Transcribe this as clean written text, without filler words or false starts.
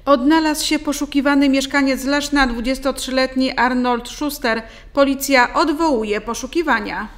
Odnalazł się poszukiwany mieszkaniec Leszna, 23-letni Arnold Schuster. Policja odwołuje poszukiwania.